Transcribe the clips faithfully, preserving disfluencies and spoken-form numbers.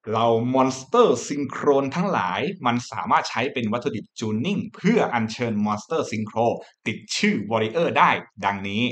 เหล่ามอนสเตอร์ซิงโครนทั้งหลายมันสามารถใช้เป็นวัตถุดิบจูนนิ่งเพื่ออัญเชิญมอนสเตอร์ซิงโครติดชื่อวอริเออร์ได้ดังนี้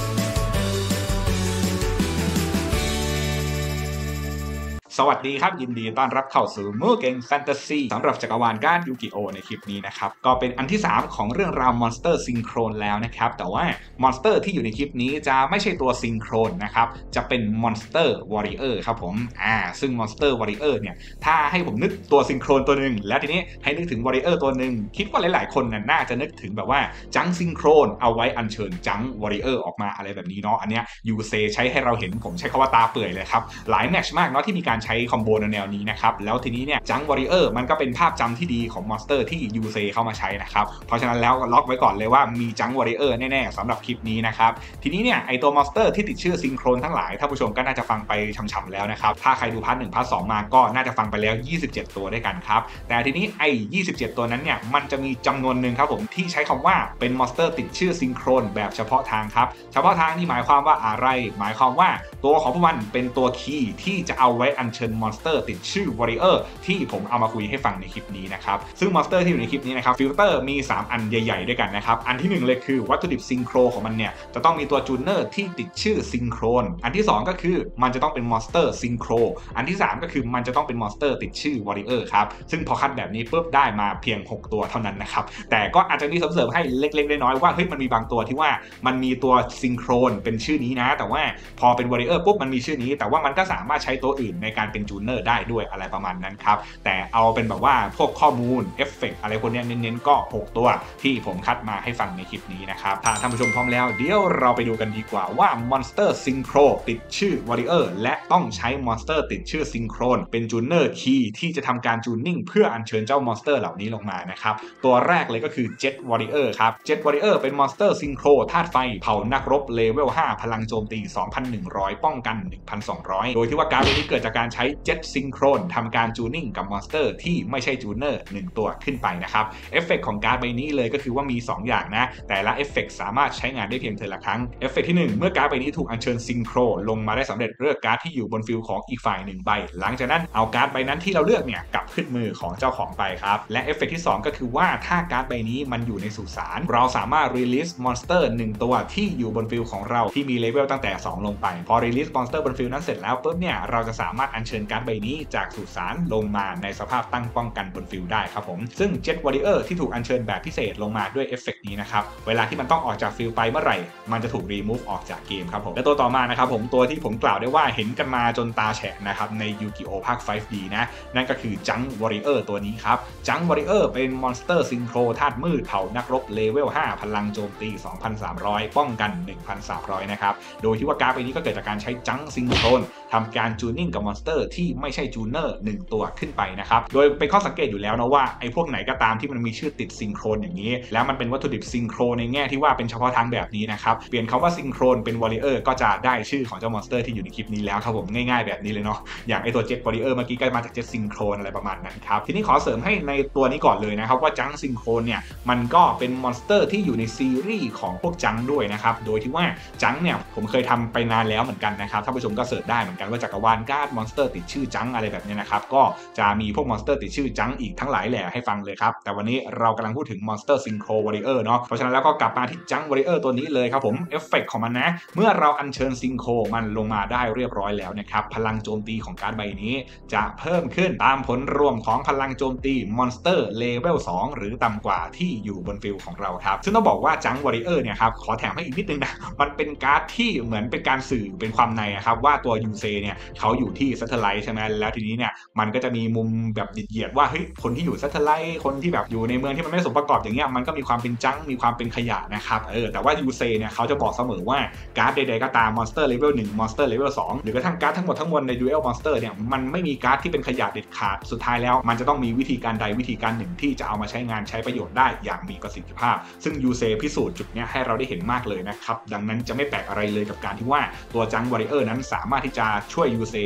สวัสดีครับยินดีต้อนรับเข้าสู่มูเก่งแฟนตาซีสำหรับจักรวาลการ์ดยูกิโอในคลิปนี้นะครับก็เป็นอันที่สามของเรื่องราวมอนสเตอร์ซิงโครนแล้วนะครับแต่ว่ามอนสเตอร์ที่อยู่ในคลิปนี้จะไม่ใช่ตัวซิงโครนนะครับจะเป็นมอนสเตอร์วอริเออร์ครับผมอ่าซึ่งมอนสเตอร์วอริเออร์เนี่ยถ้าให้ผมนึกตัวซิงโครนตัวหนึ่งแล้วทีนี้ให้นึกถึงวอริเออร์ตัวหนึ่งคิดว่าหลายๆคนน่าจะนึกถึงแบบว่าจังซิงโครนเอาไว้อัญเชิญจังวอริเออร์ออกมาอะไรแบบนี้เนาะอันเนี้ยยูเซใช้ให้เราเห็นผมใช้คำว่าตาเปื่อยเลยครับหลายแมตช์มากเนาะที่มีการใช้คอมโบแนวนี้นะครับแล้วทีนี้เนี่ยจังวอริเออร์มันก็เป็นภาพจำที่ดีของมอนสเตอร์ที่ยูเซเข้ามาใช้นะครับเพราะฉะนั้นแล้วล็อกไว้ก่อนเลยว่ามีจังวอริเออร์แน่ๆสำหรับคลิปนี้นะครับทีนี้เนี่ยไอตัวมอนสเตอร์ที่ติดชื่อซิงโครนทั้งหลายท่านผู้ชมก็น่าจะฟังไปฉ่ำๆแล้วนะครับถ้าใครดูพาร์ทหนึ่งพาร์ทสองมาก็น่าจะฟังไปแล้วยี่สิบเจ็ดตัวด้วยกันครับแต่ทีนี้ไอยี่สิบเจ็ดตัวนั้นเนี่ยมันจะมีจำนวนหนึ่งครับผมที่ใช้คำว่าเป็นมอนสเตอร์ติดชื่อซิงโครนแบบเฉพาะทางครับเฉพาะทางนี่หมายความว่าอะไรหมายความว่าตัวของพวกมันเป็นตัวคีย์ที่จะเอาไว้อัญเชิญมอนสเตอร์ติดชื่อวอริเออร์ที่ผมเอามาคุยให้ฟังในคลิปนี้นะครับซึ่งมอนสเตอร์ที่อยู่ในคลิปนี้นะครับฟิลเตอร์มีสามอันใหญ่ๆด้วยกันนะครับอันที่หนึ่งเลยคือวัตถุดิบซิงโครของมันเนี่ยจะต้องมีตัวจูเนอร์ที่ติดชื่อซิงโครนอันที่สองก็คือมันจะต้องเป็นมอนสเตอร์ซิงโครอันที่สามก็คือมันจะต้องเป็นมอนสเตอร์ติดชื่อวอริเออร์ครับซึ่งพอคัดแบบนี้ปุ๊บได้มาเพียงหกตัวเท่านั้นนะครับแต่ก็อาจจะมีเสริมๆให้เล็กๆน้อยๆว่าเฮ้ยมันมีบางตัวที่ว่ามันมีตัวซิงโครนเป็นชื่อนี้นะแต่ว่าพอเป็นวอริเออร์ปุ๊บมันมีชื่อนี้แต่ว่ามันก็สามารถใช้ตัวอื่นในการเป็นจูเนอร์ได้ด้วยอะไรประมาณนั้นครับแต่เอาเป็นแบบว่าพวกข้อมูลเอฟเฟกต์อะไรพวกนี้เน้นๆก็หกตัวที่ผมคัดมาให้ฟังในคลิปนี้นะครับถ้าท่านผู้ชมพร้อมแล้วเดี๋ยวเราไปดูกันดีกว่าว่ามอนสเตอร์ซิงโครติดชื่อวอริเออร์และต้องใช้มอนสเตอร์ติดชื่อซิงโครนเป็นจูเนอร์คีย์ที่จะทำการจูนนิ่งเพื่ออัญเชิญเจ้ามอนสเตอร์เหล่านี้ลงมานะครับตัวแรกเลยก็คือเจ็ตวอริเออร์ครับเจ็ตวอริเออร์เป็นมอนสเตอร์ซิงโครธาตุไฟเผ่านักรบเลเวลห้าพลังโจมตี สองพันหนึ่งร้อย ป้องกัน หนึ่งพันสองร้อย โดยที่ว่าการ์ดนี้เกิดจากการใช้เจ็ตซิงโครนทำการจูนิ่งกับมอนสเตอร์ที่ไม่ใช่จูเนอร์หนึ่งตัวขึ้นไปนะครับเอฟเฟกต์ของการ์ดใบนี้เลยก็คือว่ามีสองอย่างนะแต่ละเอฟเฟกต์สามารถใช้งานได้เพียงเทอละครั้งเอฟเฟกต์ที่หนึ่งเมื่อการ์ดใบนี้ถูกอัญเชิญซิงโครลงมาได้สำเร็จเลือกการ์ดที่อยู่บนฟิลของอีกฝ่ายหนึ่งใบหลังจากนั้นเอาการ์ดใบนั้นที่เราเลือกเนี่ยกลับขึ้นมือของเจ้าของไปครับและเอฟเฟกต์ที่สองก็คือว่าถ้าการ์ดใบนี้มันอยู่ในสุสานเราสามารถรีลิสมอนสเตอร์หนึ่งตัวที่อยู่บนฟิลของเราที่มีเลเวลตั้งแต่สองลงไปพอรีลิสมอนสเตอร์บนฟิลนั้นเสร็จแล้วปุ๊บเนี่ยเราจะสามารถอัญเชิญการ์ดใบนี้จากสุสานลงมาในสภาพตั้งป้องกันบนฟิลได้ครับผมซึ่ง Jet Warrior ที่ถูกอัญเชิญแบบพิเศษลงมาด้วยเอฟเฟกต์นี้นะครับเวลาที่มันต้องออกจากฟิลไปเมื่อไหร่มันจะถูก remove ออกจากเกมครับผมและตัวต่อมานะครับผมตัวที่ผมกล่าวได้ว่าเห็นกันมาจนตาแฉะนะครับใน Yu-Gi-Oh! ภาค ไฟว์ ดี นะนั่นก็คือ Junk Warrior ตัวนี้ครับ Junk Warrior เป็นมอนสเตอร์ซิงโครธาตุมืดเผ่านักรบเลเวลห้าพลังโจมตี สองพันสามร้อย ป้องกัน หนึ่งพันสามร้อย นะครับโดยที่ว่าการ์ดใบนี้ก็เกิดจากการใช้ Junk ซิงโครนทำการจูนิ่งกับมอนสเตอร์ที่ไม่ใช่จูเนอร์หนึ่งตัวขึ้นไปนะครับโดยเป็นข้อสังเกตอยู่แล้วนะว่าไอ้พวกไหนก็ตามที่มันมีชื่อติดซิงโครนอย่างนี้แล้วมันเป็นวัตถุดิบซิงโครในแง่ที่ว่าเป็นเฉพาะทางแบบนี้นะครับเปลี่ยนคำว่าซิงโครนเป็นวอริเออร์ก็จะได้ชื่อของเจ้ามอนสเตอร์ที่อยู่ในคลิปนี้แล้วครับผมง่ายๆแบบนี้เลยเนาะอย่างไอตัวเจ็ตวอริเออร์เมื่อกี้ก็มาจากเจ็ตซิงโครนอะไรประมาณนั้นครับทีนี้ขอเสริมให้ในตัวนี้ก่อนเลยนะครับว่าจังซิงโครนเนี่ยมันก็เป็นมอนสเตอร์ที่อยู่ในซีรีส์ของพวกจังด้วยนะครับโดยที่ว่าจังเนี่ยผมเคยทำไปนานแล้วเหมือนกันนะครับท่านผู้ชมก็เสิร์ชได้เหมือนกันว่าจักรวาลการ์ดมอนสเตอร์ติดชื่อจังอะไรแบบนี้นะครับก็จะมีพวกมอนสเตอร์ติดชื่อจังอีกทั้งหลายแหล่ให้ฟังเลยครับแต่วันนี้เรากำลังพูดถึงมอนสเตอร์ซิงโครวอริเออร์เนาะเพราะฉะนั้นแล้วก็กลับมาที่จังวอริเออร์ตัวนี้เลยครับผมเอฟเฟกต์ของมันนะเมื่อเราอัญเชิญซิงโครมันลงมาได้เรียบร้อยแล้วนะครับพลังโจมตีของการ์ดใบนี้จะเพิ่มขึ้นตามผลรวมของพลังโจมตีมอนสเตอร์เลเวลสองหรือต่ำกว่าที่อยู่บนฟิลของเราครับซึ่งต้องบอกว่าจังวอริเออร์เนี่ยครับขอแถมให้อีกนิดนึงนะมันเป็นการ์ดที่เหมือนเป็นการสื่อเป็นความในครับว่าตัวยูเซเนี่ยเขาอยู่ที่ซัตเทอร์ไลท์ใช่ไหมแล้วทีนี้เนี่ยมันก็จะมีมุมแบบเหยียดๆว่าเฮ้ยคนที่อยู่ซัตเทอร์ไลท์คนที่แบบอยู่ในเมืองที่มันไม่สมประกอบอย่างเงี้ยมันก็มีความเป็นจังมีความเป็นขยะนะครับเออแต่ว่ายูเซเนี่ยเขาจะบอกเสมอว่าการ์ดใดๆก็ตามมอนสเตอร์เลเวลหนึ่งมอนสเตอร์เลเวลสองหรือกระทั่งการ์ดทั้งหมดทั้งมวลในดูเอลมอนสเตอร์เนี่ยมันไม่มีการ์ดที่เป็นขยะเด็ดขาดสุดท้ายแล้วมันจะต้องมีวิธีการใดวิธีการหนึ่งที่จะเอามาใช้งานใช้ประโยชน์ได้อย่างมีประสิทธิภาพซึ่งยูเซพิสูจน์จุดนี้ให้เราได้เห็นมากเลยนะครับดังนั้นจะไม่แปลกอะไรเลยกับการที่ว่าตัวจังวอริเออร์นั้นสามารถที่จะช่วยยูเซให้สามารถ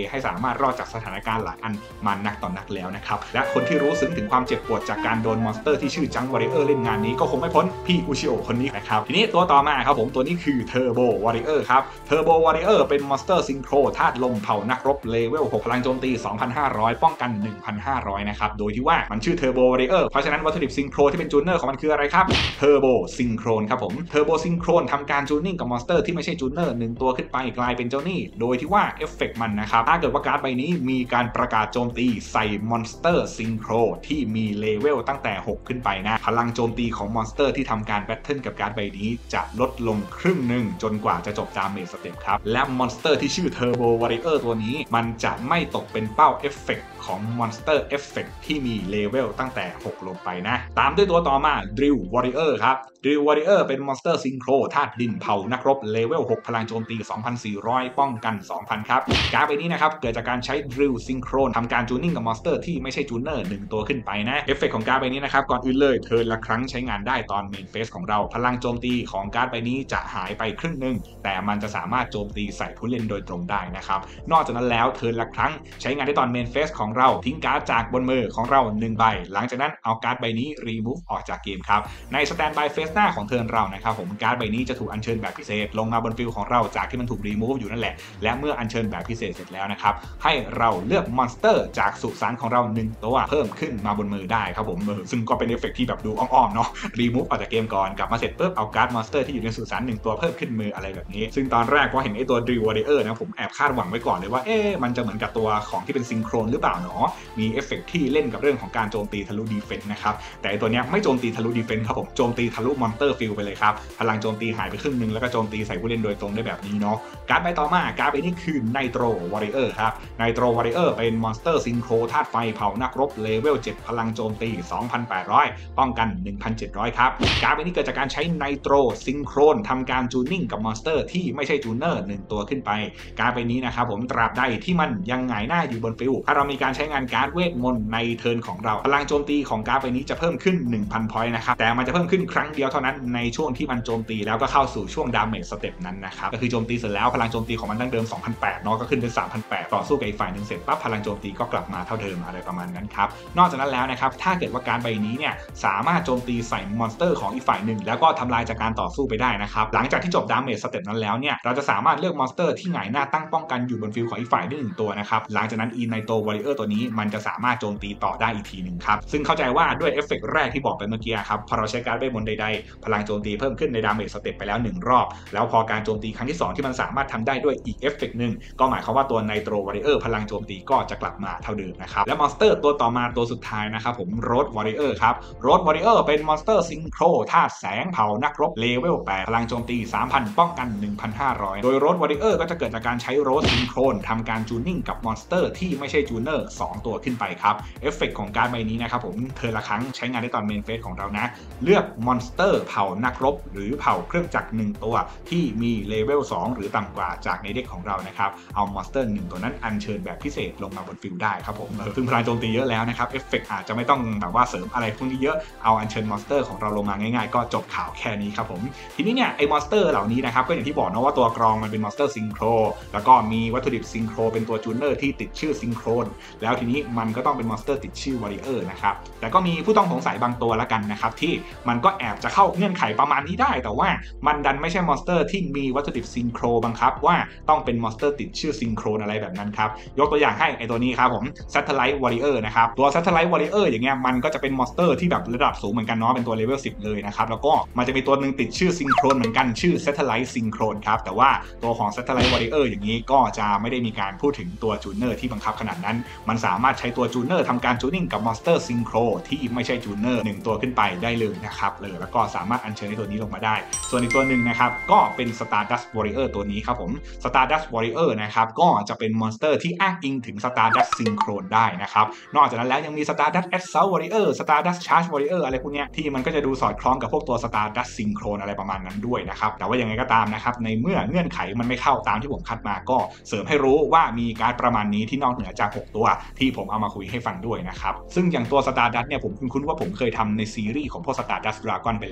ามารถรอดจากสถานการณ์หลายอันมานักต่อนักแล้วนะครับและคนที่รู้ซึ้งถึงความเจ็บปวดจากการโดนมอนสเตอร์ที่ชื่อจังวอริเออร์เล่นงานนี้ก็คงไม่พ้นพี่อุชิโอะคนนี้นะครับทีนี้ตัวต่อมาครับผมตัวนี้คือเทอร์โบวอริเออร์ครับเทอร์โบวอริเออร์เป็นมอนสเตอร์ซิงโครธาตุลมเผ่านักรบเลเวลหกพลังโจมตี สองพันห้าร้อย ป้องกัน หนึ่งพันห้าร้อย นะครับโดยที่ว่ามันชื่อเทอร์โบวอริเออร์เพราะฉะนั้นวัตถุดิบซิงโครที่เป็นจูเนอร์ของมันคืออะไรครับเทอร์โบซิงโครนครับผมเทอร์โบซิงโครนทำการจูนนิ่งกับมอนสเตอร์ที่ไม่ใช่จูเนอร์หนึ่งตัวขึ้นไปกลายเป็นเจ้านี่โดยที่ว่าเอฟเฟกต์มันนะครับถ้าเกิดว่าการ์ดใบนี้มีการประกาศโจมตีใส่มอนสเตอร์ซิงโครที่มีเลเวลตั้งแต่หกขึ้นไปนะพลังโจมตีของมอนสเตอร์ที่ทำการแบทเทิลกับการ์ดใบนี้จะลดลงครึ่งหนึ่งจนกว่าจะจบดาเมจสเต็ปครับและมอนสเตอร์ที่ชื่อเทอร์โบวอริเออร์ตัวนี้มันจะไม่ตกเป็นเป้าเอฟเฟกต์ของมอนสเตอร์เอฟเฟกต์ที่มีเลเวลตั้งแต่หกลงไปนะตามด้วยตัวต่อมา Drill Warrior ครับ Drill Warrior เป็นมอนสเตอร์ซิงโครธาตุดินเผานักรบเลเวลหกพลังโจมตี สองพันสี่ร้อย ป้องกัน สองพัน ครับการ์ดใบนี้นะครับเกิดจากการใช้ Drill Synchron ทำการจูนนิ่งกับมอนสเตอร์ที่ไม่ใช่จูเนอร์หนึ่งตัวขึ้นไปนะเอฟเฟกต์ของการ์ดใบนี้นะครับก่อนอื่นเลยเทิร์นละครั้งใช้งานได้ตอนเมนเฟสของเราพลังโจมตีของการ์ดใบนี้จะหายไปครึ่งนึงแต่มันจะสามารถโจมตีใส่ผู้เล่นโดยตรงได้นะครับนอกจากนั้นแล้วเทิร์นละครั้งใช้งานได้ตอนเมนเฟสของเราทิ้งการ์ดจากบนมือของเราหนึ่งใบหลังจากนั้นเอาการ์ดใบนี้รีมูฟออกจากเกมครับในสแตนบายเฟสหน้าของเทิร์นเรานะครับผมการ์ดใบนี้จะถูกอัญเชิญแบบพิเศษลงมาบนฟิลของเราจากที่มันถูกรีมูฟอยู่นั่นแหละและเมื่ออัญเชิญแบบพิเศษเสร็จแล้วนะครับให้เราเลือกมอนสเตอร์จากสุสานของเราหนึ่งตัวเพิ่มขึ้นมาบนมือได้ครับผมซึ่งก็เป็นเอฟเฟกต์ที่แบบดูอ้อมๆเนาะรีมูฟออกจากเกมก่อนกลับมาเสร็จปุ๊บเอาการ์ดมอนสเตอร์ที่อยู่ในสุสานหนึ่งตัวเพิ่มขึ้นมืออะไรแบบนี้ซึ่งตอนแรกพอเห็นไอ้ตัว Drill Warrior นะผมแอบคาดหวังไว้ก่อนเลยว่าเอ๊ะมันจะเหมือนกับตัวของที่เป็นซิงโครนหรือเปล่าเนาะมีเอฟเฟกต์ที่เล่นกับเรื่องของการโจมตีทะลุดีเฟนส์นะครับแต่ตัวเนี้ยไม่โจมตีทะลุดีเฟนส์ครับผมโจมตีทะลุมอนสเตอร์ฟิลไปเลยครับพลังโจมตีหายไปครึ่งนึงแล้วก็โจมตีใส่ผู้เล่นโดยตรงได้แบบนี้เนาะการ์ดใบต่อมาการ์ดใบนี้คือไนโตรวอริเออร์ครับไนโตรวอริเออร์เป็นมอนสเตอร์ซิงโครธาตุไฟเผานักรบเลเวลเจ็ดพลังโจมตี สองพันแปดร้อย ป้องกัน หนึ่งพันเจ็ดร้อย ครับการ์ดใบนี้เกิดจากการใช้ไนโตรซิงโครนทำการจูนนิ่งกับมอนสเตอร์ที่ไม่ใช่จูเนอร์หนึ่งตัวขึ้นไปการ์ดใบนี้นะครับผมตราบใดที่มันยังหงายหน้าอยู่บนฟิลถ้าเรามีการใช้งานการ์ดเวทมนต์ในเทิร์นของเราพลังโจมตีของการ์ดใบนี้จะเพิ่มขึ้น หนึ่งพัน พอยต์นะครับแต่มันจะเพิ่มขึ้นครั้งเดียวเท่านั้นในช่วงที่มันโจมตีแล้วก็เข้าสู่ช่วงดาเมจสเต็ปนั้นนะครับก็คือโจมตีเสร็จแล้วพลังโจมตีของมันดั้งเดิม สองพันแปดร้อย เนาะก็ขึ้นเป็น สามพันแปดร้อย ต่อสู้กับอีกฝ่ายหนึ่งเสร็จปั๊บพลังโจมตีก็กลับมาเท่าเดิมอะไรประมาณนั้นครับนอกจากนั้นแล้วนะครับถ้าเกิดว่าการ์ดใบนี้เนี่ยสามารถโจมตีใส่มอนสเตอร์ของอีกฝ่ายหนึ่งแล้วก็ทำลายจากการต่อสู้ไปได้นะครับหลังจากที่จบดาเมจสเต็ปนั้นแล้วเนี่ยเราจะสามารถเลือกมอนสเตอร์ที่หงายหน้าตั้งป้องกันอยู่บนฟิลของอีกฝ่ายได้หนึ่งตัวนะครับหลังจากนั้นอีไนโตรวอริเออร์ตัวนี้มันจะสามารถโจมตีต่อได้อีกทีหนึ่งครับซึ่งเข้าใจว่าด้วยเอฟเฟกต์แรกที่บอกไปเมื่อกี้ครับพอเราใช้การ์ดเวทมนต์ใดๆพลังโจมตีเพิ่มขึ้นในดาเมจสเต็ปไปแล้วหนึ่งรอบแล้วพอการโจมตีครั้งที่สองที่มันสามารถทำได้ด้วยอีกเอฟเฟกต์นึงก็หมายความว่าตัวไนโตรวอริเออร์พลังโจมตีก็จะกลับมาเท่าเดิมนะครับและมอนสเตอร์ตัวต่อมาตัวสุดท้ายนะครับผมโรดวอริเออร์ครับโรดวอริเออร์เป็นมอนสเตอร์ซิงโครธาตุแสงเผานักรบเลเวลแปดพลังโจมตี สามพัน ป้องกัน หนึ่งพันห้าร้อย โดยโรดวอริเออร์ก็จะเกิดจากการใช้โรดซิงโครนทำการจูนนิ่งกับมอนสเตอร์ที่ไม่ใช่จูเนอร์สองตัวขึ้นไปครับเอฟเฟกต์ของการใบนี้นะครับผมเทิร์นละครั้งใช้งานได้ตอนเมนเฟสของเรานะเลือกมอนสเตอร์เผานักรบหรือเผาเครื่องจักรหนึ่งตัวที่มีเลเวลสองหรือต่ำกว่าจากในเด็กของเรานะครับเอามอนสเตอร์หนึ่งตัวนั้นอัญเชิญแบบพิเศษลงมาบนฟิลได้ครับผมซึ่งพลังโจมตีเยอะแล้วนะครับเอฟเฟกต์อาจจะไม่ต้องแบบว่าเสริมอะไรพวกนี้เยอะเอาอัญเชิญมอนสเตอร์ของเราลงมาง่ายๆก็จบข่าวแค่นี้ครับผมทีนี้เนี่ยไอ้มอนสเตอร์เหล่านี้นะครับก็อย่างที่บอกนะว่าตัวกรองมันเป็นมอนสเตอร์ซิงโครแล้วก็มีวัตถุดิบซิงโครเป็นตัวจูเนอร์ที่ติดชื่อซิงโครนแล้วทีนี้มันก็ต้องเป็นมอนสเตอร์ติดชื่อวอริเออร์นะครับแต่ก็มีผู้ต้องสงสัยบางตัวละกันนะครับที่มันก็แอบจะเข้าเงื่อนไขประมาณนี้ได้แต่ว่ามันดันไม่ใช่มอนสเตอร์ที่มีวัตถุดิบซิงโครบังคับว่าต้องเป็นมอนสเตอร์ติดชื่อซิงโครนอะไรแบบนั้นครับยกตัวอย่างให้ไอตัวนี้ครับผม Satellite Warrior นะครับตัว Satellite Warrior อย่างเงี้ยมันก็จะเป็นมอนสเตอร์ที่แบบระดับสูงเหมือนกันเนาะเป็นตัวเลเวลสิบเลยนะครับแล้วก็มันจะมีตัวนึงติดชื่อซิงโครนเหมือนกันชื่อ Satellite Synchron ครับแต่ว่าตัวของ Satellite Warrior อย่างนี้ก็จะไม่ได้มีการพูดถึงตัวจูเนอร์ที่บังคับขนาดนั้นมันสามารถใช้ตัวจูเนอร์ทำการจูนิ่งกับมอนสเตอร์ซิงโครที่ไม่ใช่จูเนอร์หนึ่งตัวขึ้นไปได้เลยนะครับเลยแล้วก็สามารถอัญเชิญในตัวนี้ลงมาได้ส่วนอีกตัวหนึ่งนะครับก็เป็น Stardust Warrior ตัวนี้ครับผม Stardust Warrior นะครับก็จะเป็นมอนสเตอร์ที่อ้างอิงถึง Stardust Synchron ได้นะครับนอกจากนั้นแล้วยังมี Stardust Assault Warrior Stardust Charge Warrior อะไรพวกนี้ที่มันก็จะดูสอดคล้องกับพวกตัว Stardust Synchron อะไรประมาณนั้นด้วยนะครับแต่ว่ายังไงก็ตามนะครับในเมื่อเงื่อนไขมันไม่เข้าตามที่ผมคัดมาก็เสริมให้รู้ว่ามีการประมาณนี้ที่นอกเหนือจากหกตัวที่ผมเอามาคุยให้ฟังด้วยนะครับซึ่งอย่างตัว Stardust เนี่ยผมคุ้นๆว่าผมเคยทำในซีรีส์ของพวก Stardust Dragon ไป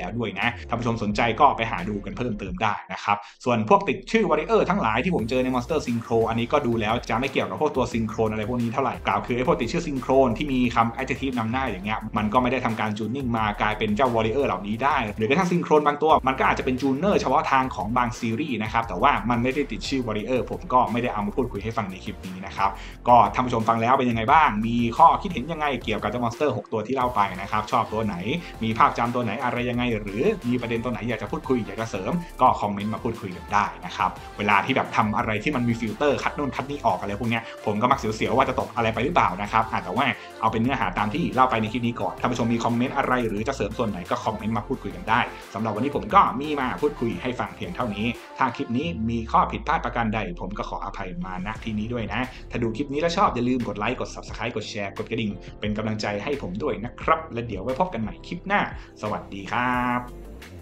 แล้วด้วยนะท่านผู้ชมสนใจก็ไปหาดูกันเพิ่มเติมได้นะครับส่วนพวกติดชื่อวอริเออร์ทั้งหลายที่ผมเจอใน Monster Synchro อันนี้ก็ดูแล้วจะไม่เกี่ยวกับพวกตัวซิงโครนอะไรพวกนี้เท่าไหร่กล่าวคือไอ้พวกติดชื่อซิงโครนที่มีคำ adjective นำหน้าอย่างเงี้ยมันก็ไม่ได้ทำการจูนนิ่งมากลายเป็นเจ้าวอริเออร์เหล่านี้ได้หรือกระทั่งซิงโครนบางตัวมันก็อาจจะเป็นจูนเนอร์เฉพาะทางของบางซีรีส์นะครับแต่ว่ามันไม่ได้ติดชื่อวอริเออร์ผมก็ไม่ได้เอามาพูดคุยให้ฟังในคลิปนี้นะครับก็ท่านผู้ชมฟังแล้วเป็นยังไงบ้างมีข้อคิดเห็นยังไงเกี่ยวกับเจ้ามอนสเตอร์หกตัวที่เล่าไปนะครับชอบตัวไหนมีภาพจำตัวไหนอะไรยังไงหรือมีประเด็นตัวไหนอยากจะพูดคุยอยากจะเสริมก็คอมเมนต์มาพูดคุยกันได้นะครับเวลาที่แบบทำอะไรที่มันมีฟิลเตอร์คัดนู่นคัดนี่ออกอะไรพวกนี้ผมก็มักเสียวๆว่าจะตกอะไรไปหรือเปล่านะครับแต่ว่าเอาเป็นเนื้อหาตามที่เล่าไปในคลิปนี้ก่อนท่านผู้ชมมีคอมเมนต์อะไรหรือจะเสริมส่วนไหนก็คอมเมนต์มาพูดคุยกันได้สำหรับวันนี้ผมก็มีมาพูดคุยให้ฟังเพียงเท่านี้ถ้าคลิปนี้มีข้อผิดพลาดประการใดผมก็ขออภัยมาณที่นี้ด้วยนะถ้าดูคลิปนี้แล้วชอบอย่าลืมกดไลค์กด ซับสไครบ์ กดแชร์กดกระดิ่งเป็นกำลังใจให้ผมด้วยนะครับและเดี๋ยวไว้พบกันใหม่คลิปหน้าสวัสดีครับ